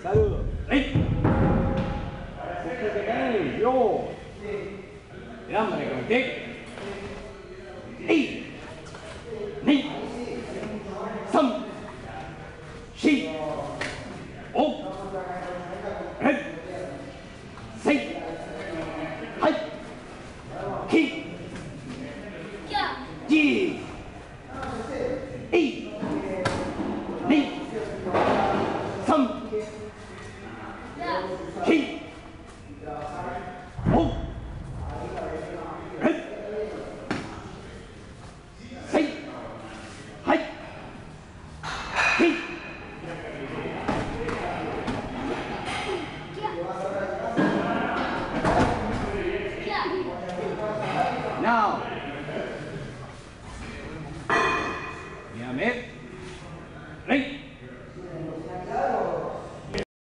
Saludos. Yo. Hambre con qué. Ni. Sam. Shi. O. Red. Sei. Hai. Ki. Ji. I. Ni. Sam. Shi. O. Red. Sei. Hai. Ki. Now, Yamit, right.